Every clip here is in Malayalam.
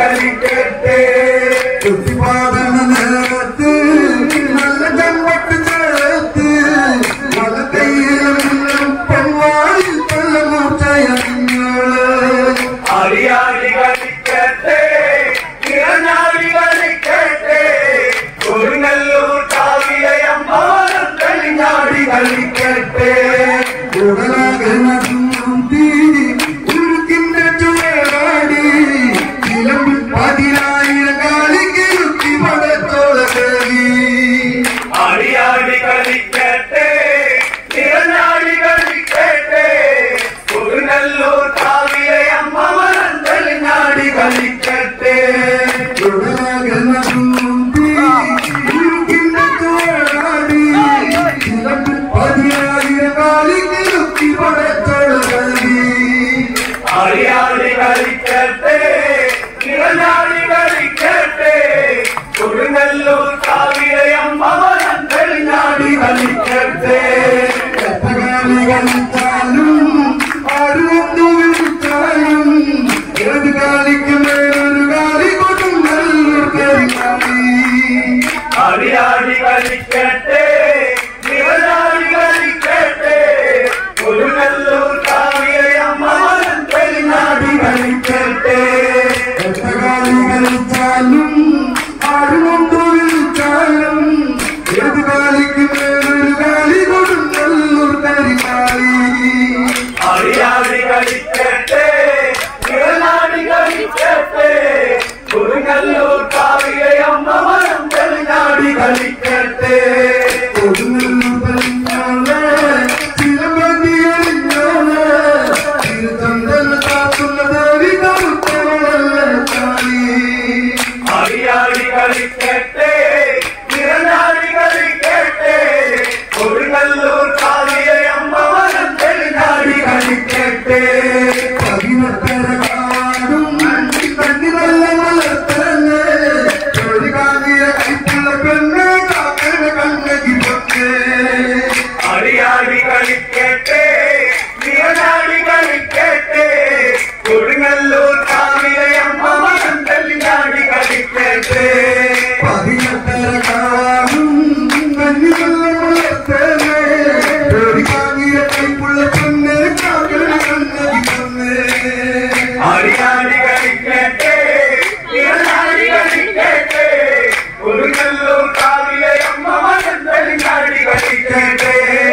കളിക്കട്ടെ കുത്തിപ്പാടനത്ത് നല്ല കമ്പട്ട് ചേർത്ത് മലക്കൈയിലും പെൺവാളിൽ കൊള്ളമൂർച്ചയങ്ങള് ആടിയാടി കളിക്കട്ടെ ഇറഞ്ഞാടി കളിക്കട്ടെ കൊടുങ്ങല്ലൂർ കാവിലയമ്മാനം തെളിഞ്ഞാടി കളിക്കട്ടെ ഉരുക്കിന്റെ ചുവടാടി ചിലമ്പിൽ 10,000 കാലിക്ക് യുക്തി പടത്തോള കേറി ആടിയാടി കളിക്കട്ടെ ഇറഞ്ഞാടി കളിക്കട്ടെ കൊടുങ്ങല്ലൂർ കാവിലയമ്മാനം തെളിഞ്ഞാടി കളിക്കട്ടെ ഉരുക്കിന്റെ ചുവടാടി ചിലമ്പിൽ 10,000 കാലിക്ക് യുക്തി പടത്തോള കേറി ആടിയാടി കളിക്കട്ടെ ഇറഞ്ഞാടി കളിക്കട്ടെ കൊടുങ്ങല്ലൂർ കാവിലയമ്മാനം തെളിഞ്ഞാടി കളിക്കട്ടെ കളിച്ചാലും ആരുവന്നു വിളിച്ചാലും ഏത് കാലിക്ക് മേലൊരു കാലി കൊടുങ്ങല്ലൂർ കളി ആടിയാടി കളിക്കട്ടെ ഇറഞ്ഞാടി കളിക്കട്ടെ കൊടുങ്ങല്ലൂർ കാവിലയമ്മാനം തെളിഞ്ഞാടി കളിക്കട്ടെ കളി കളിച്ചാലും ആരുവന്നു വിളിച്ചാലും ഏത് കാലിക്ക് മേലൊരു കാലി കൊടുങ്ങല്ലൂർ കളി ആടിയാടി കളിക്കട്ടെ ഇറഞ്ഞാടി കളിക്കട്ടെ കൊടുങ്ങല്ലൂർ കാവിലയമ്മാനം തെളിഞ്ഞാടി കളിക്കട്ടെ ആടിയാടി കളിക്കട്ടെ ഇറഞ്ഞാടി കളിക്കട്ടെ കൊടുങ്ങല്ലൂർ കാവിലയമ്മാനം തെളിഞ്ഞാടി കളിക്കട്ടെ ആടിയാടി കളിക്കട്ടെ ഇറഞ്ഞാടി കളിക്കട്ടെ കൊടുങ്ങല്ലൂർ കാവിലയമ്മാനം തെളിഞ്ഞാടി കളിക്കട്ടെ ആടിയാടി കളിക്കട്ടെ ഇറഞ്ഞാടി കളിക്കട്ടെ കൊടുങ്ങല്ലൂർ കാവിലയമ്മാനം തെളിഞ്ഞാടി കളിക്കട്ടെ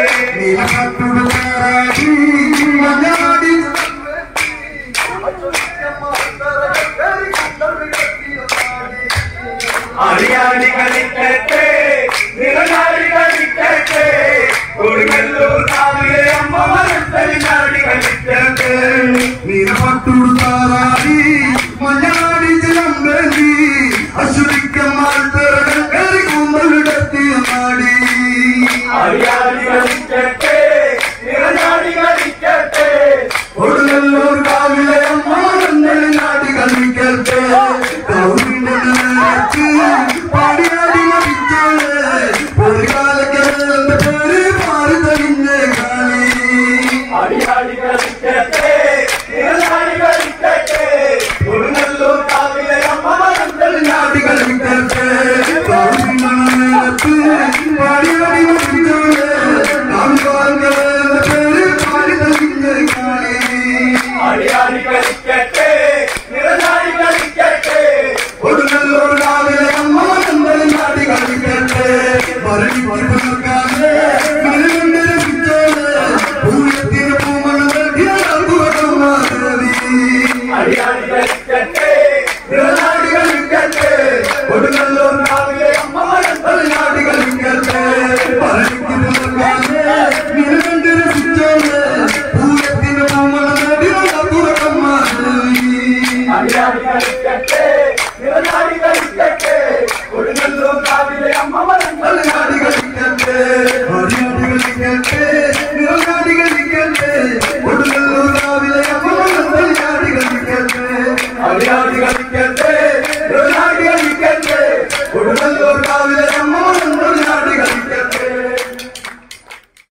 ആടിയാടി കളിക്കട്ടെ ഇറഞ്ഞാടി കളിക്കട്ടെ കൊടുങ്ങല്ലൂർ കാവിലയമ്മാനം തെളിഞ്ഞാടി കളിക്കട്ടെ നീലപ്പട്ടുടുത്താറാടി മഞ്ഞാടി ചിലമ്പേന്തി അശ്വതിക്കന്മാർ കയറി കുമ്പലിടത്തിയ നാടി ആടിയാടി കളിക്കട്ടെ ഇറഞ്ഞാടി കളിക്കട്ടെ കൊടുങ്ങല്ലൂർ കാവിലയമ്മാനം തെളിഞ്ഞാടി കളിക്കട്ടെ പാടിയാടി ലഭിച്ചത് ഒരു കാലക്കെന്റെ പേര് മാറി തെളിഞ്ഞ കളി ആടിയാടി കളിക്കട്ടെ ഇറഞ്ഞാടി കളിക്കട്ടെ കൊടുങ്ങല്ലൂർ കാവിലയമ്മാനം തെളിഞ്ഞാടി കളിക്കട്ടെ പാടിയാടി ലഭിച്ചത് പേര് മാറി തെളിഞ്ഞ കളി ആടിയാടി കളിക്കട്ടെ ഇറഞ്ഞാടി കളിക്കട്ടെ കൊടുങ്ങല്ലൂർ കാവിലയമ്മാനം തെളിഞ്ഞാടി കളിക്കട്ടെ പൂരത്തിന് പൂമണം ആടിയാടി